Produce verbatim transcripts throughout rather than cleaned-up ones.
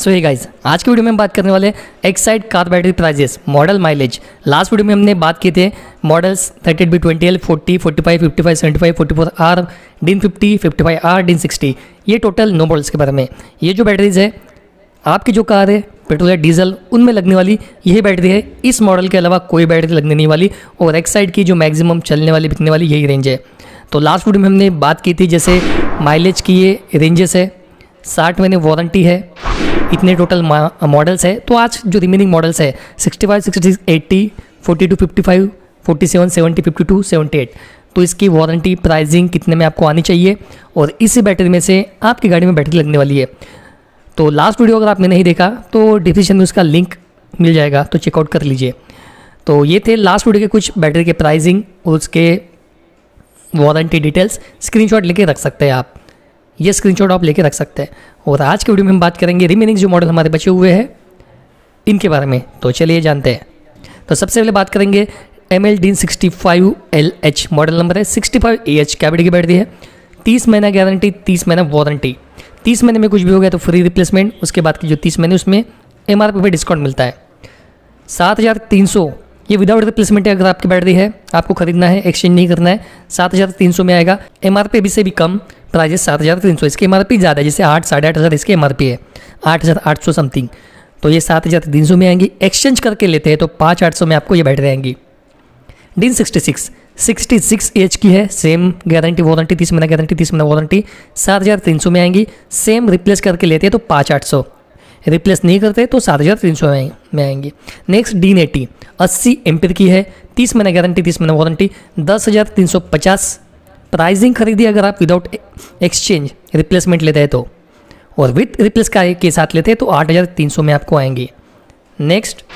सो ये गाइज, आज की वीडियो में हम बात करने वाले Exide car battery prices, model mileage. Last video में हमने बात किए थे models thirty eight B twenty L, forty, forty five, fifty five, seventy five, forty four R, DIN fifty, fifty five R, DIN sixty, ये total नौ models के बारे में। ये जो बैटरीज है आपकी जो कार है पेट्रोल या डीजल उनमें लगने वाली यही बैटरी है। इस मॉडल के अलावा कोई बैटरी लगने नहीं वाली और एक्साइड की जो मैक्सिमम चलने वाली बिकने वाली यही रेंज है। तो लास्ट वीडियो में हमने बात की थी जैसे माइलेज की ये रेंजेस है, साठ महीने वारंटी है, इतने टोटल मॉडल्स है। तो आज जो रिमेनिंग मॉडल्स है sixty five, sixty six, eighty, forty two, fifty five, forty seven, seventy, fifty two, seventy eight, तो इसकी वारंटी प्राइसिंग कितने में आपको आनी चाहिए और इसी बैटरी में से आपकी गाड़ी में बैटरी लगने वाली है। तो लास्ट वीडियो अगर आपने नहीं देखा तो डिस्क्रिप्शन में उसका लिंक मिल जाएगा, तो चेकआउट कर लीजिए। तो ये थे लास्ट वीडियो के कुछ बैटरी के प्राइसिंग और उसके वारंटी डिटेल्स। स्क्रीनशॉट लेके रख सकते हैं आप, ये स्क्रीनशॉट आप लेके रख सकते हैं। और आज के वीडियो में हम बात करेंगे रिमेनिंग जो मॉडल हमारे बचे हुए हैं इनके बारे में। तो चलिए जानते हैं। तो सबसे पहले बात करेंगे M L DIN sixty five L H, model number है sixty five A H, cavity की बैटरी है, तीस महीना गारंटी, तीस महीना वारंटी। तीस महीने में कुछ भी हो गया तो फ्री रिप्लेसमेंट, उसके बाद की जो तीस महीने उसमें एम आर पी पे डिस्काउंट मिलता है। सात हज़ार तीन सौ ये विदाउट रिप्लेसमेंट है। अगर आपकी बैटरी है आपको खरीदना है, एक्सचेंज नहीं करना है, सात हज़ार तीन सौ में आएगा। एम आर पी भी से भी कम प्राइस सात हज़ार तीन सौ, इसकी एम आर पी ज़्यादा है, जैसे आठ साढ़े आठ हज़ार इसकी एम आर पी है, आठ हज़ार आठ सौ समथिंग, तो ये सात हज़ार तीन सौ में आएंगी। एक्सचेंज करके लेते हैं तो पाँच आठ सौ में आपको ये बैटरी आएंगी। DIN sixty six sixty six H की है, सेम गारंटी वारंटी, तीस महीना गारंटी, तीस महीना वारंटी, सात हज़ार तीन सौ में आएंगी। सेम रिप्लेस करके लेते हैं तो पाँच आठ सौ, रिप्लेस नहीं करते तो सात हज़ार तीन सौ में आएंगी। नेक्स्ट डीन एटी अस्सी एम्पीयर की है, तीस महीना गारंटी, तीस महीना वारंटी, दस हज़ार तीन सौ पचास प्राइसिंग खरीदी अगर आप विदाउट एक्सचेंज रिप्लेसमेंट लेते हैं तो, और विथ रिप्लेस का के साथ लेते हैं तो आठ हज़ार तीन सौ में आपको आएंगी। Next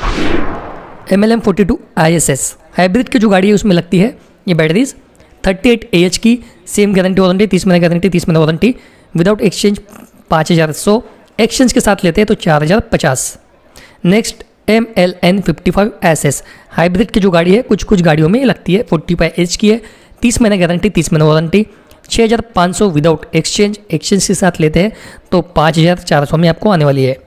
M L M forty two I S S hybrid की जो गाड़ी है उसमें लगती है ये batteries, thirty eight A H की, सेम गारंटी वारंटी, तीस महीना गारंटी, तीस महीना वारंटी, विदाउट एक्सचेंज पाँच हज़ार सौ, एक्सचेंज के साथ लेते हैं तो चार हज़ार पचास। Next M L N fifty five S S hybrid की जो गाड़ी है कुछ कुछ गाड़ियों में लगती है, फोर्टी फाइव एच की है, तीस महीना गारंटी, तीस महीना वारंटी, छः हज़ार पाँच सौ विदाउट एक्सचेंज, एक्सचेंज के साथ लेते हैं तो पाँच हज़ार चार सौ में आपको आने वाली है।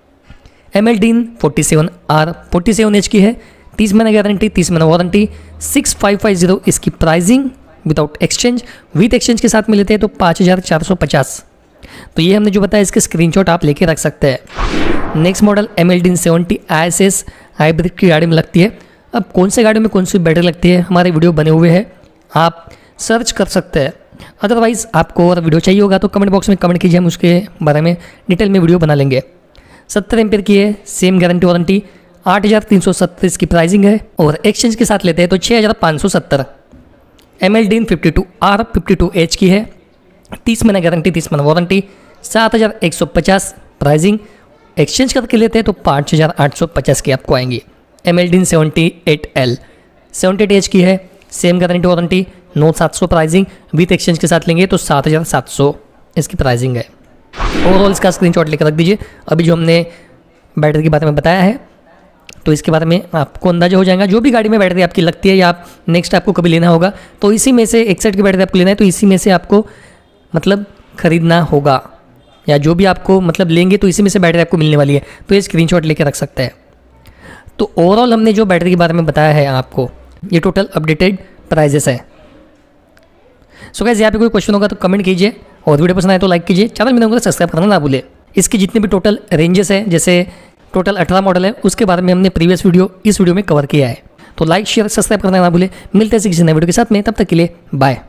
M L DIN forty seven R forty seven H की है, तीस महीना गारंटी, तीस महीना warranty, six five five zero इसकी pricing without exchange, with exchange के साथ में लेते हैं तो पाँच हज़ार चार सौ पचास। तो ये हमने जो बताया इसके स्क्रीनशॉट आप लेके रख सकते हैं। Next model M L DIN seventy I S S hybrid की गाड़ी में लगती है। अब कौन से गाड़ी में कौन सी बैटरी लगती है हमारे वीडियो बने हुए हैं, आप सर्च कर सकते हैं। अदरवाइज़ आपको और वीडियो चाहिए होगा तो कमेंट बॉक्स में कमेंट कीजिए, हम उसके बारे में डिटेल में वीडियो बना लेंगे। सत्तर एम्पीयर की है, सेम गारंटी वारंटी, आठ हज़ार तीन सौ सत्तर इसकी प्राइसिंग है और एक्सचेंज के साथ लेते हैं तो छः हज़ार पाँच सौ सत्तर। M L DIN fifty two R fifty two H की है, तीस महीना गारंटी, तीस महीना वारंटी, सात हज़ार एक सौ पचास प्राइसिंग, एक्सचेंज करके लेते हैं तो पाँच हज़ार आठ सौ पचास की आपको आएंगी। M L DIN seventy eight L seventy eight H की है, सेम गारंटी वारंटी, नौ सात सौ प्राइसिंग, विथ एक्सचेंज के साथ लेंगे तो सात हज़ार सात सौ इसकी प्राइसिंग है। ओवरऑल इसका स्क्रीनशॉट लेकर रख दीजिए। अभी जो हमने बैटरी के बारे में बताया है तो इसके बारे में आपको अंदाजा हो जाएगा। जो भी गाड़ी में बैटरी आपकी लगती है या आप नेक्स्ट आपको कभी लेना होगा तो इसी में से एक्साइड की बैटरी आपको लेना है तो इसी में से आपको मतलब खरीदना होगा, या जो भी आपको मतलब लेंगे तो इसी में से बैटरी आपको मिलने वाली है, तो ये स्क्रीनशॉट लेके रख सकते हैं। तो ओवरऑल हमने जो बैटरी के बारे में बताया है आपको, ये टोटल अपडेटेड प्राइजेस है। सो गाइस, यहाँ पे कोई क्वेश्चन होगा तो कमेंट कीजिए और वीडियो पसंद आए तो लाइक कीजिए, चैनल में होगा सब्सक्राइब करना ना भूले। इसकी जितने भी टोटल रेंजेस हैं, जैसे टोटल अठारह मॉडल है, उसके बारे में हमने प्रीवियस वीडियो इस वीडियो में कवर किया है। तो लाइक शेयर सब्सक्राइब करना ना भूले। मिलते हैं किसी नए वीडियो के साथ में, तब तक के लिए बाय।